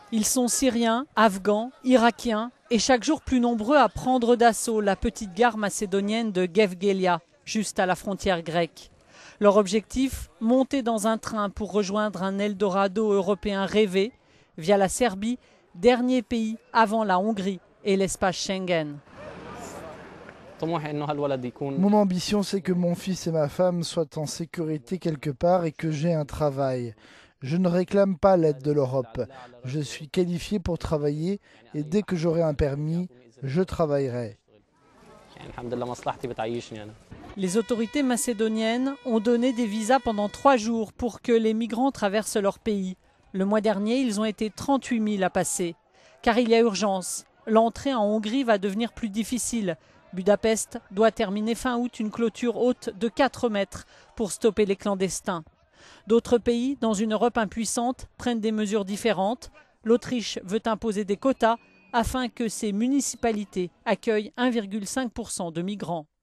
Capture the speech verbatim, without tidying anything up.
Ils sont syriens, afghans, irakiens et chaque jour plus nombreux à prendre d'assaut la petite gare macédonienne de Gevgelia, juste à la frontière grecque. Leur objectif, monter dans un train pour rejoindre un Eldorado européen rêvé via la Serbie, dernier pays avant la Hongrie et l'espace Schengen. Mon ambition, c'est que mon fils et ma femme soient en sécurité quelque part et que j'ai un travail. Je ne réclame pas l'aide de l'Europe. Je suis qualifié pour travailler et dès que j'aurai un permis, je travaillerai. Les autorités macédoniennes ont donné des visas pendant trois jours pour que les migrants traversent leur pays. Le mois dernier, ils ont été trente-huit mille à passer. Car il y a urgence. L'entrée en Hongrie va devenir plus difficile. Budapest doit terminer fin août une clôture haute de quatre mètres pour stopper les clandestins. D'autres pays, dans une Europe impuissante, prennent des mesures différentes. L'Autriche veut imposer des quotas afin que ses municipalités accueillent un virgule cinq pour cent de migrants.